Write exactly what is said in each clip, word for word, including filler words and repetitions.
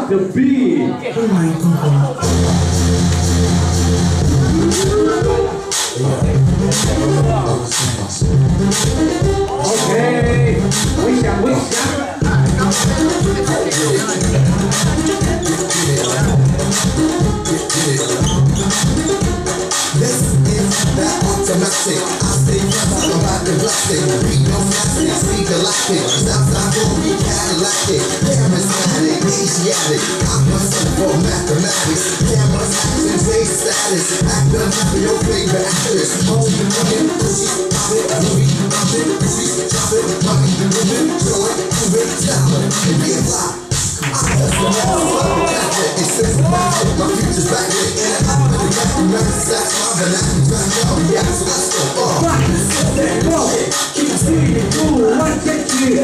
rock the beat. Okay, we shall, we shall. This is that automatic. I stay fast, I'm about to blast it. Beat no plastic, speed galactic. Southside gon' be Cadillac. Charismatic, Asiatic. I'm a son for mathematics. Cameras, action, play status. Act up for your favorite actress. Home, running, pussy, pop it, movie, pop it, movie, drop it, money, women, joy, move it, stop it, and be a fly. I'm just a motherfucker. It's simple magic. My future's back in the air. I'm in the back of the sack. I'm an acting track. Oh, yeah, so let's go. Oh, Rock it, go. Keep speeding, cool. One, two, three.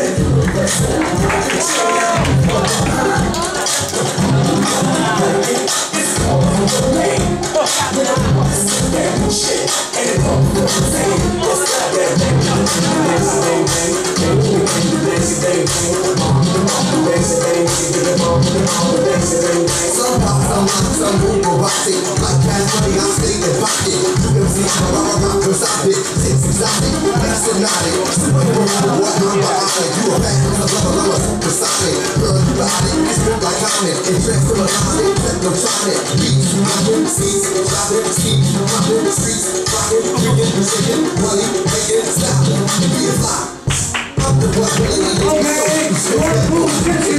some pop, some rock, some move, robotic. Like cash money, I stay in pocket. You see how I rock, beside it. It's exotic, it's hypnotic. Super cool, what I'm behind. You a back, I'm a lover, lover, beside it. Girl, you got it, it's good like Comet. It tracks from a comet, technotronic. Beats, rockin', seats, droppin', seats, rockin', streets, rockin', freakin', shakin', money, making, stoppin', be a fly. I'm the one willing to Okay, one, two, six,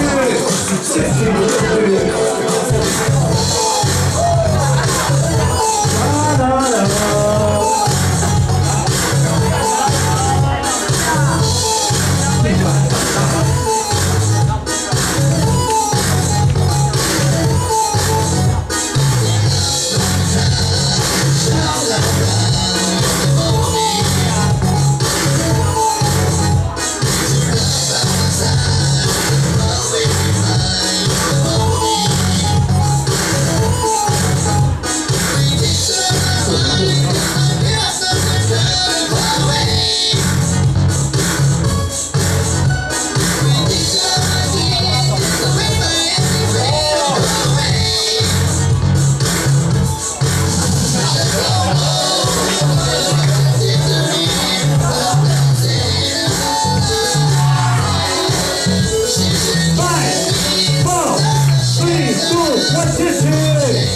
what's this here?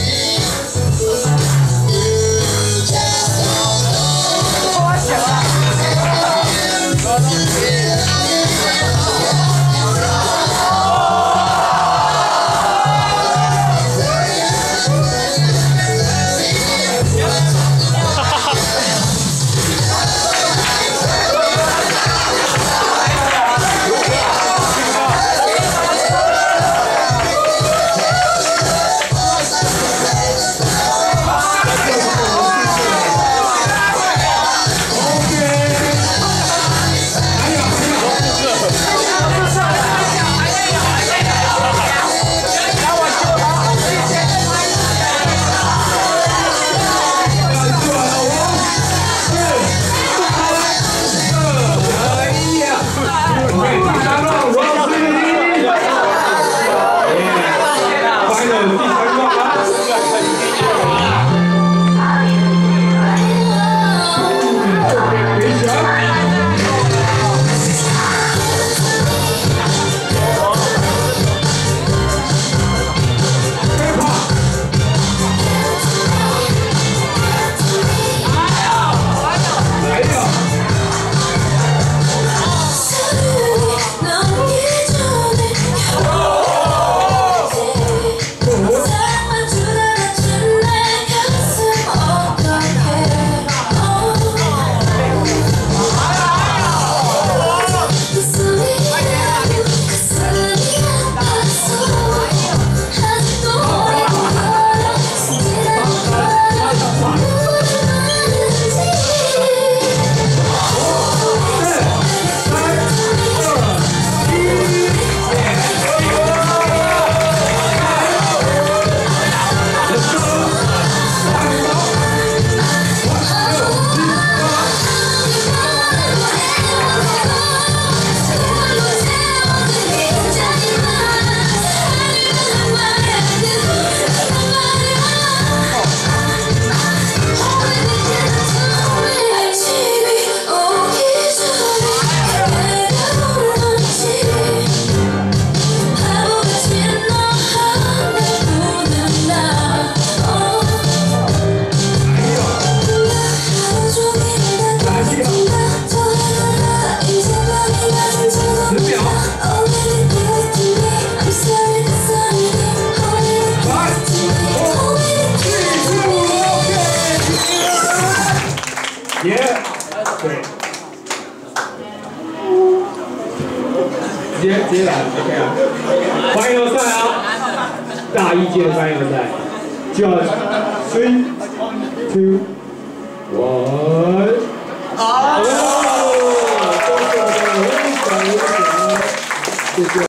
翻译赛啊，大一届翻译赛 ，Just three, two, one。哦，谢谢。